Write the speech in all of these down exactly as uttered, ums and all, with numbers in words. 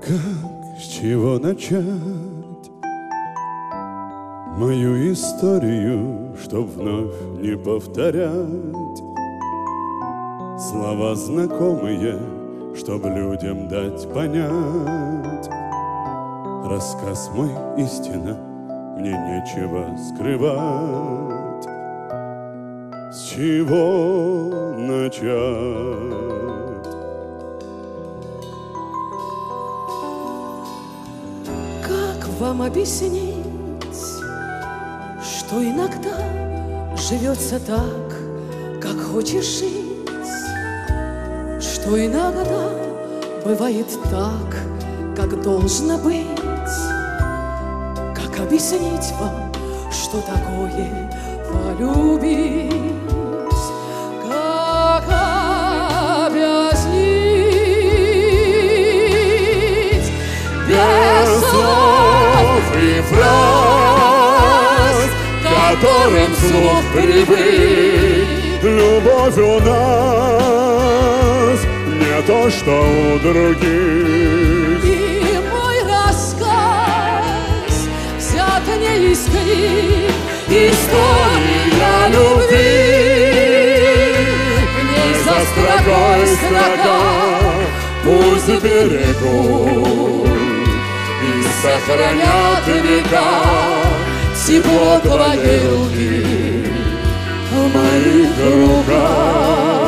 Как, с чего начать мою историю, чтоб вновь не повторять слова знакомые, чтоб людям дать понять. Рассказ мой истина, мне нечего скрывать. С чего начать? Как вам объяснить, что иногда живется так, как хочешь жить, что иногда бывает так, как должно быть? Как объяснить вам, что такое полюбить? Как объяснить без слов и фраз, которым слух привык? Любовь у нас не то, что у других. И мой рассказ взят не из книг, история любви. В ней за строкой строка пусть берегут и сохранят века тепло твоей руки в моих руках.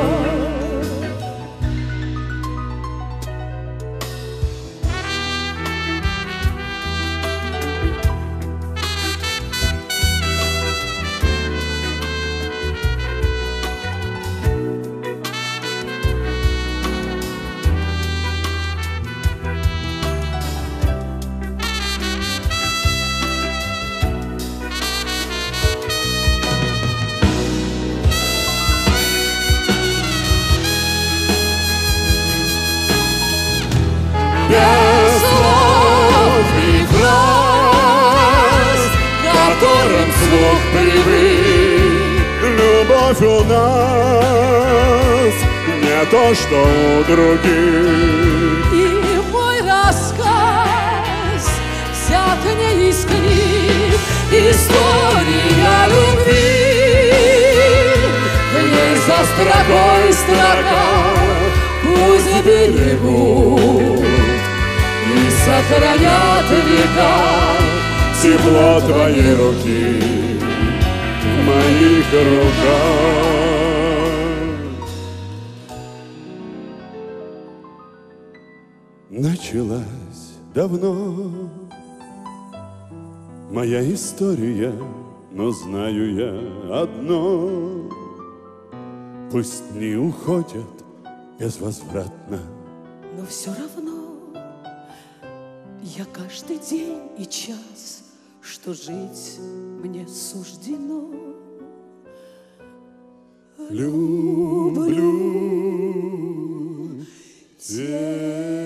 Без слов и фраз, которым слух привык. любовь у нас не то, что у других. И мой рассказ взят не из книг, история любви. В ней за строкой строка пусть берегут и сохранят века Тепло твоей руки в моих руках. Началась давно моя история, но знаю я одно: пусть дни уходят безвозвратно, но все равно я каждый день и час, что жить мне суждено, люблю тебя.